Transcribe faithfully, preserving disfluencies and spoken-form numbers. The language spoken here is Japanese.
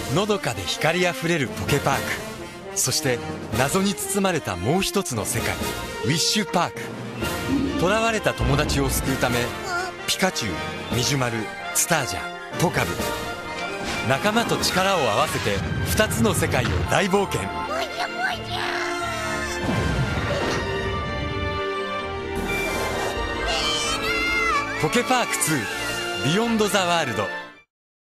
のどかで光あふれるポケパーク、そして謎に包まれたもう一つの世界、ウィッシュパーク。囚われた友達を救うため、ピカチュウ、ミジュマル、スタージャ、ポカブ、仲間と力を合わせてふたつの世界を大冒険。ポケパークツービヨンドザワールド。